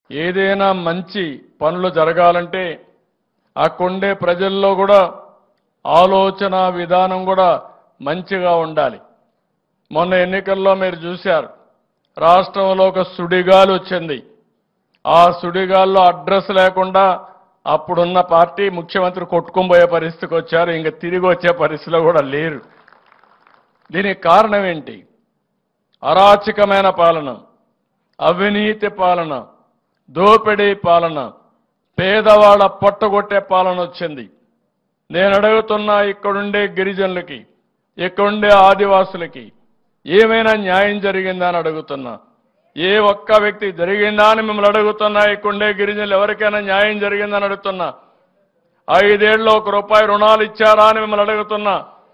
ఏదైనా మంచి పనులు జరగాలంటే అక్కడుండే ప్రజల్లో కూడా ఆలోచన విధానం కూడా మంచిగా ఉండాలి. మొన్న ఎన్నికల్లో మీరు చూశారు, రాష్ట్రంలో ఒక సుడిగాలి వచ్చింది. ఆ సుడిగాల్లో అడ్రస్ లేకుండా అప్పుడున్న పార్టీ ముఖ్యమంత్రి కొట్టుకుపోయే పరిస్థితికి వచ్చారు. ఇంకా తిరిగి వచ్చే పరిస్థితిలో కూడా లేరు. దీనికి కారణం ఏంటి? అరాచకమైన పాలన, అవినీతి పాలన, దోపిడీ పాలన, పేదవాళ్ళ పొట్టగొట్టే పాలన వచ్చింది. నేను అడుగుతున్నా, ఇక్కడుండే గిరిజనులకి, ఇక్కడుండే ఆదివాసులకి ఏమైనా న్యాయం జరిగిందా అని అడుగుతున్నా. ఏ ఒక్క వ్యక్తి జరిగిందా అని మిమ్మల్ని అడుగుతున్నా. ఇక్కడుండే గిరిజనులు ఎవరికైనా న్యాయం జరిగిందని అడుగుతున్నా. 5 ఏళ్ళు ₹1 రుణాలు ఇచ్చారా అని మిమ్మల్ని అడుగుతున్నా.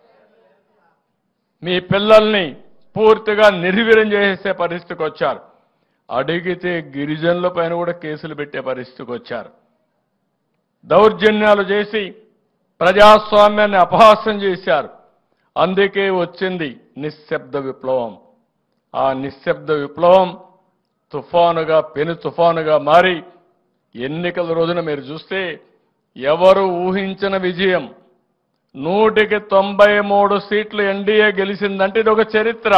మీ పిల్లల్ని పూర్తిగా నిర్వీర్యం చేసే పరిస్థితికి వచ్చారు. అడిగితే గిరిజనుల పైన కూడా కేసులు పెట్టే పరిస్థితికి వచ్చారు. దౌర్జన్యాలు చేసి ప్రజాస్వామ్యాన్ని అపహాస్యం చేశారు. అందుకే వచ్చింది నిశ్శబ్ద విప్లవం. ఆ నిశ్శబ్ద విప్లవం తుఫానుగా, పెను తుఫానుగా మారి ఎన్నికల రోజున మీరు చూస్తే ఎవరు ఊహించిన విజయం, 100కి 93 సీట్లు ఎన్డీఏ గెలిచిందంటే ఇది ఒక చరిత్ర.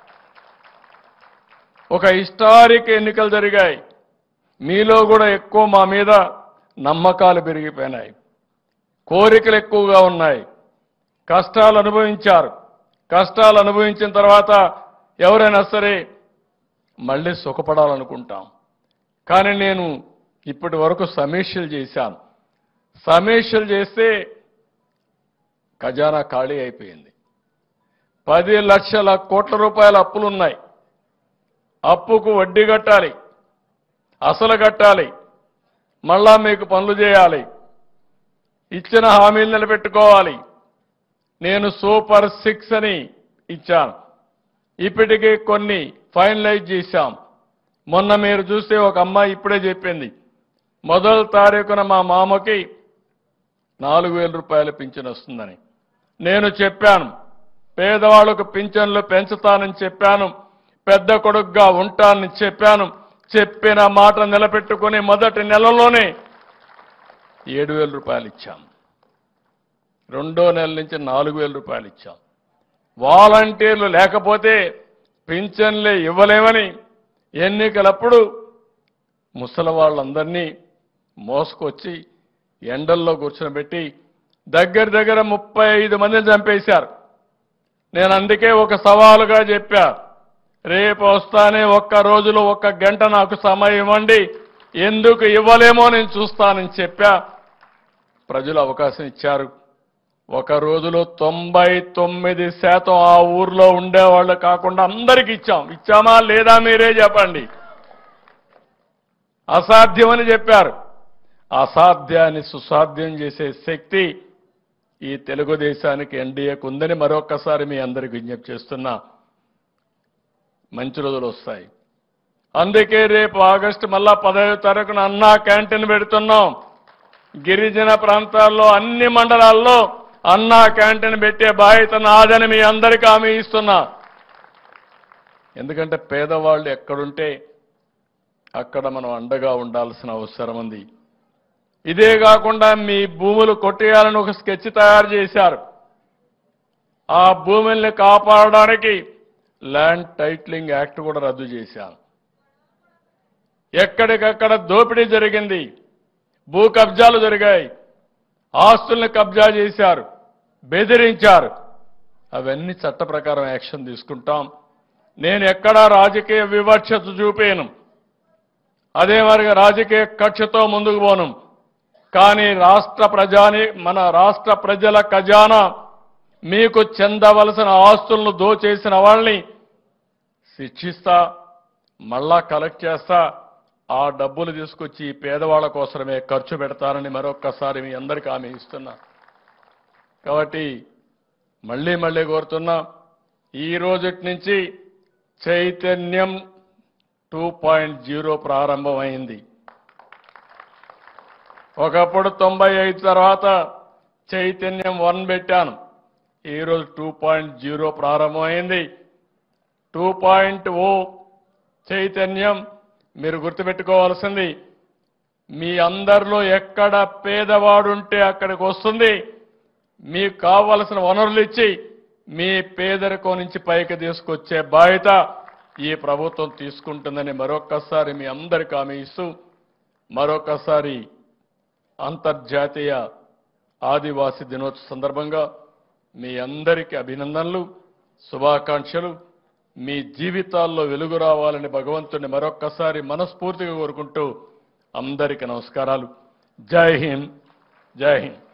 ఒక హిస్టారిక్ ఎన్నికలు జరిగాయి. మీలో కూడా ఎక్కువ మా మీద నమ్మకాలు పెరిగిపోయినాయి, కోరికలు ఎక్కువగా ఉన్నాయి. కష్టాలు అనుభవించారు. కష్టాలు అనుభవించిన తర్వాత ఎవరైనా సరే మళ్ళీ సుఖపడాలనుకుంటాం. కానీ నేను ఇప్పటి వరకు సమీక్షలు చేశాను. సమీక్షలు చేస్తే ఖజానా ఖాళీ అయిపోయింది. 10 లక్షల కోట్ల రూపాయల అప్పులున్నాయి. అప్పుకు వడ్డీ కట్టాలి, అసలు కట్టాలి, మళ్ళా మీకు పనులు చేయాలి, ఇచ్చిన హామీలు నిలబెట్టుకోవాలి. నేను సూపర్ 6 అని ఇచ్చాను. ఇప్పటికే కొన్ని ఫైనలైజ్ చేశాం. మొన్న మీరు చూస్తే ఒక అమ్మాయి ఇప్పుడే చెప్పింది, 1వ తారీఖున మా మామకి ₹4,000 పింఛన్ వస్తుందని. నేను చెప్పాను, పేదవాళ్లకు పింఛన్లు పెంచుతానని చెప్పాను, పెద్ద కొడుకుగా ఉంటానని చెప్పాను. చెప్పిన మాట నిలబెట్టుకుని మొదటి నెలలోనే ₹7,000 ఇచ్చాం. 2వ నెల నుంచి ₹4,000 ఇచ్చాం. వాలంటీర్లు లేకపోతే పింఛన్లే ఇవ్వలేమని ఎన్నికలప్పుడు ముసలి వాళ్ళందరినీ మోసుకొచ్చి ఎండల్లో కూర్చోబెట్టి దగ్గర 35 మందిని చంపేశారు. నేను అందుకే ఒక సవాలుగా చెప్పా, రేపు వస్తానే ఒక్క రోజులో 1 గంట నాకు సమయం ఇవ్వండి, ఎందుకు ఇవ్వలేమో నేను చూస్తానని చెప్పా. ప్రజలు అవకాశం ఇచ్చారు. ఒక రోజులో 99% ఆ ఊర్లో ఉండేవాళ్ళు కాకుండా అందరికీ ఇచ్చాం. ఇచ్చామా లేదా మీరే చెప్పండి. అసాధ్యమని చెప్పారు. అసాధ్యాన్ని సుసాధ్యం చేసే శక్తి ఈ తెలుగుదేశానికి, ఎన్డీఏకు ఉందని మరొక్కసారి మీ అందరికీ విజ్ఞప్తి చేస్తున్నా. మంచి రోజులు వస్తాయి. అందుకే రేపు ఆగస్టు మళ్ళా 15వ తారీఖున అన్నా క్యాంటీన్ పెడుతున్నాం. గిరిజన ప్రాంతాల్లో అన్ని మండలాల్లో అన్నా క్యాంటీన్ పెట్టే బాధ్యత నాదని మీ అందరికీ హామీ ఇస్తున్నా. ఎందుకంటే పేదవాళ్ళు ఎక్కడుంటే అక్కడ మనం అండగా ఉండాల్సిన అవసరం ఉంది. ఇదే కాకుండా మీ భూములు కొట్టేయాలని ఒక స్కెచ్ తయారు చేశారు. ఆ భూముల్ని కాపాడడానికి ల్యాండ్ టైటిలింగ్ యాక్ట్ కూడా రద్దు చేశాను. ఎక్కడికక్కడ దోపిడీ జరిగింది, భూ కబ్జాలు జరిగాయి, ఆస్తుల్ని కబ్జా చేశారు, బెదిరించారు. అవన్నీ చట్ట ప్రకారం యాక్షన్ తీసుకుంటాం. నేను ఎక్కడా రాజకీయ వివక్షత చూపేను, అదే మరిగా రాజకీయ కక్షతో ముందుకు పోను. కానీ మన రాష్ట్ర ప్రజల ఖజానా, మీకు చెందవలసిన ఆస్తులను దోచేసిన వాళ్ళని శిక్షిస్తా, మళ్ళా కలెక్ట్ చేస్తా. ఆ డబ్బులు తీసుకొచ్చి పేదవాళ్ల కోసమే ఖర్చు పెడతానని మరొక్కసారి మీ అందరికీ హామీ ఇస్తున్నా. కాబట్టి మళ్ళీ కోరుతున్నా, ఈ రోజుటి నుంచి చైతన్యం 2.0 ప్రారంభమైంది. ఒకప్పుడు 95 తర్వాత చైతన్యం 1 పెట్టాను. ఈరోజు 2.0 ప్రారంభమైంది. 2.0 చైతన్యం మీరు గుర్తుపెట్టుకోవాల్సింది మీ అందరిలో ఎక్కడ పేదవాడుంటే అక్కడికి వస్తుంది. మీకు కావలసిన వనరులు ఇచ్చి మీ పేదరికం నుంచి పైకి తీసుకొచ్చే బాధ్యత ఈ ప్రభుత్వం తీసుకుంటుందని మరొక్కసారి మీ అందరికీ హామీ ఇస్తూ మరొకసారి అంతర్జాతీయ ఆదివాసీ దినోత్సవ సందర్భంగా మీ అందరికీ అభినందనలు, శుభాకాంక్షలు. మీ జీవితాల్లో వెలుగు రావాలని భగవంతుని మరొక్కసారి మనస్ఫూర్తిగా కోరుకుంటూ అందరికీ నమస్కారాలు. జై హింద్, జై హింద్.